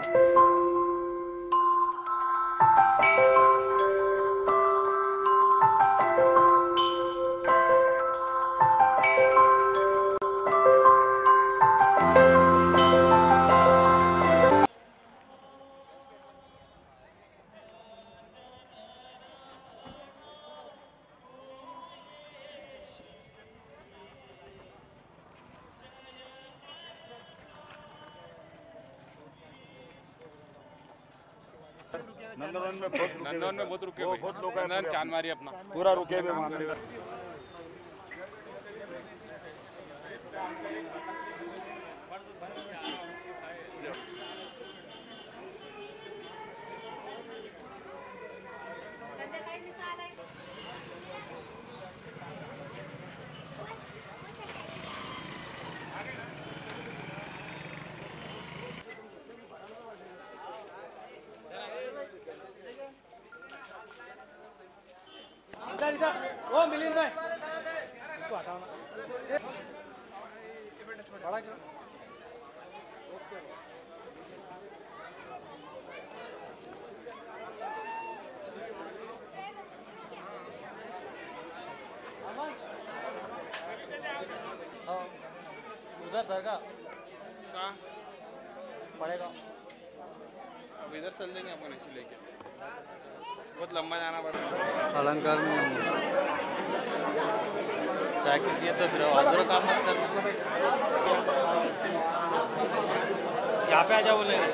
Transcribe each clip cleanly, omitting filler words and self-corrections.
नंदनवन में बहुत रुके, बहुत लोग हैं, चांदमारी अपना पूरा रुके हुए वहाँ पे। ओ मिलिंद भाई इसको हटाओ ना बड़ा चलो हाँ उधर दरगाह कहाँ पड़ेगा। अब इधर चल देंगे आपको नीचे लेके, बहुत लंबा जाना पड़ेगा। अलंकार में जैकेट दिए तो फिर अधूरा काम मत कर। यहाँ पे आ जाओ बोले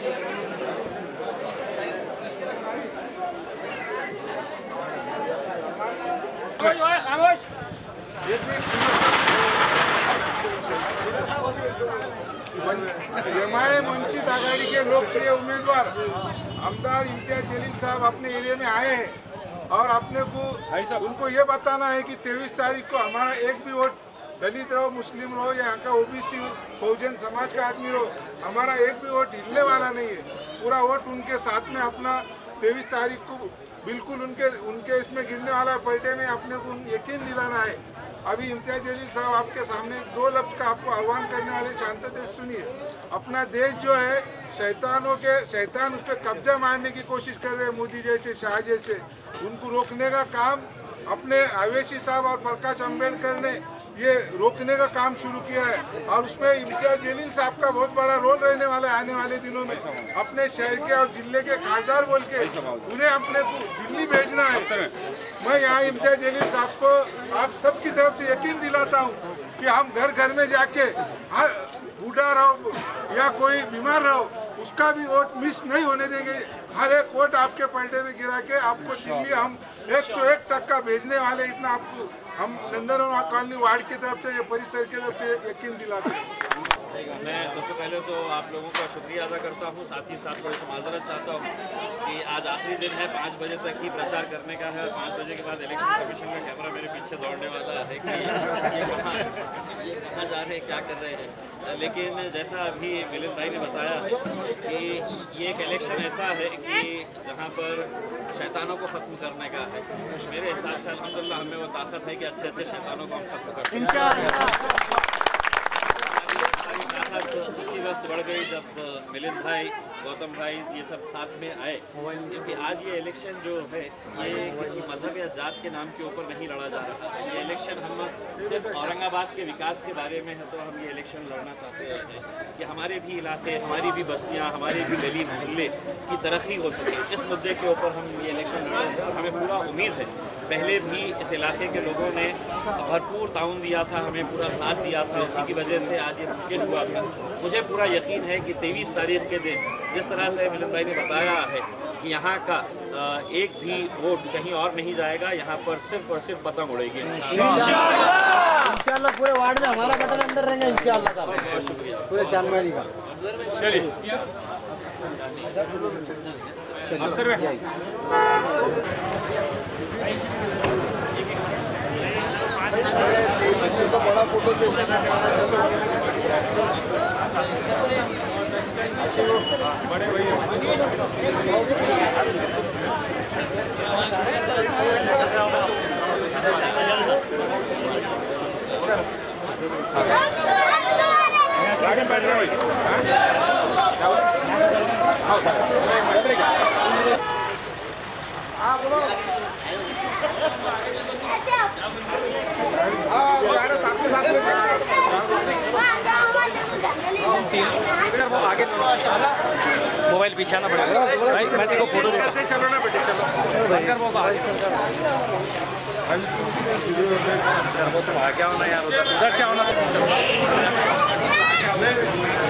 एमआईएम वंचित आघाड़ी के लोकप्रिय उम्मीदवार आमदार इम्तियाज जलील साहब अपने एरिया में आए हैं और अपने को उनको ये बताना है कि 23 तारीख को हमारा एक भी वोट दलित रहो, मुस्लिम रहो या यहाँ का ओबीसी बहुजन समाज का आदमी रहो, हमारा एक भी वोट हिलने वाला नहीं है। पूरा वोट उनके साथ में अपना 23 तारीख को बिल्कुल उनके इसमें गिरने वाला पलटे में अपने को यकीन दिलाना है। अभी इम्तियाज जलील साहब आपके सामने 2 लफ्ज़ का आपको आह्वान करने वाले शांतता से सुनिए। अपना देश जो है शैतान उस पर कब्जा मारने की कोशिश कर रहे हैं, मोदी जैसे, शाह जैसे, उनको रोकने का काम अपने अवैसी साहब और प्रकाश अम्बेडकर ने ये रोकने का काम शुरू किया है और उसमें इम्तियाज जलील साहब का बहुत बड़ा रोल रहने वाला है आने वाले दिनों में। अपने शहर के और जिले के खासदार बोल के उन्हें अपने को दिल्ली भेजना है। मैं यहाँ इम्तियाज जलील साहब को आप सबकी तरफ से यकीन दिलाता हूँ कि हम घर घर में जाके हर बूढ़ा रहो या कोई बीमार रहो उसका भी वोट मिस नहीं होने देंगे। हर एक वोट आपके पलटे में गिरा के आपको दिल्ली हम 101% भेजने वाले, इतना आपको हम नंदनवन कॉलोनी वार्ड की तरफ से, परिसर की तरफ से यकीन दिलाते हैं। मैं सबसे पहले तो आप लोगों का शुक्रिया अदा करता हूं, साथ ही साथ थोड़ी सी माजरत चाहता हूं कि आज आखिरी दिन है, 5 बजे तक ही प्रचार करने का है और 5 बजे के बाद इलेक्शन कमीशन का कैमरा मेरे पीछे दौड़ने वाला है कि ये कहाँ जा रहे हैं, क्या कर रहे हैं। लेकिन जैसा अभी मिलिंद भाई ने बताया कि ये एक इलेक्शन ऐसा है कि जहाँ पर शैतानों को ख़त्म करने का है। मेरे हिसाब से अल्हम्दुलिल्लाह हमें वो ताकत है कि अच्छे अच्छे शैतानों को हम ख़त्म कर सकते हैं। उसी वक्त बढ़ गई जब मिलिंद भाई, गौतम भाई ये सब साथ में आए, क्योंकि आज ये इलेक्शन जो है ये किसी मज़हब या जात के नाम के ऊपर नहीं लड़ा जा रहा है। ये इलेक्शन हम सिर्फ औरंगाबाद के विकास के बारे में है, तो हम ये इलेक्शन लड़ना चाहते हैं कि हमारे भी इलाके, हमारी भी बस्तियाँ, हमारे भी गली मोहल्ले की तरक्की हो सके। इस मुद्दे के ऊपर हम ये इलेक्शन लड़ रहे हैं। हमें पूरा उम्मीद है, पहले भी इस इलाके के लोगों ने भरपूर ताउन दिया था, हमें पूरा साथ दिया था, उसी की वजह से आज ये मुमकिन हुआ था। मुझे पूरा यकीन है कि 23 तारीख के दिन जिस तरह से मिलिंद भाई ने बताया है कि यहाँ का एक भी वोट कहीं और नहीं जाएगा, यहाँ पर सिर्फ और सिर्फ पतंग उड़ेगी इंशाल्लाह। पूरे वार्ड में हमारा बटन अंदर रहेगा इंशाल्लाह का। बहुत शुक्रिया पूरे जानकारी का। चलिए तो बड़ा फोटो सेशन है। बड़े भैया गाड़ी बैठ रहे भाई। वो आगे मोबाइल पीछे आना पड़ेगा भाई, मैं तेरे को फोटो देता चलो ना बेटे चलो। वो तो आगे आना यार, उधर क्या होना।